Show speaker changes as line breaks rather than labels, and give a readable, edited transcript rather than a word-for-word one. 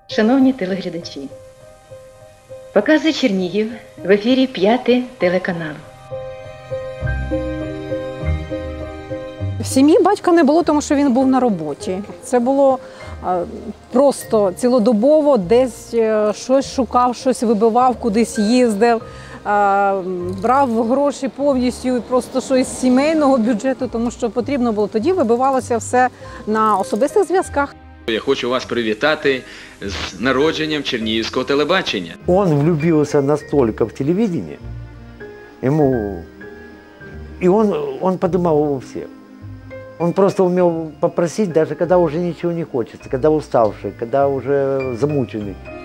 Шановні телеглядачі, показує Чернігів, в ефірі 5 телеканал.
В сім'ї батька не було, тому що він був на роботі. Це було просто цілодобово, десь щось шукав, щось вибивав, кудись їздив, брав гроші повністю просто щось з сімейного бюджету, тому що потрібно було. Тоді вибивалося все на особистих зв'язках.
Я хочу вас привітати з народженням Чернігівського телебачення.
Он влюбился настолько в телевидение, и он подымал у всех. Он просто умел попросить, даже когда уже ничего не хочется, когда уставший, когда уже замученный.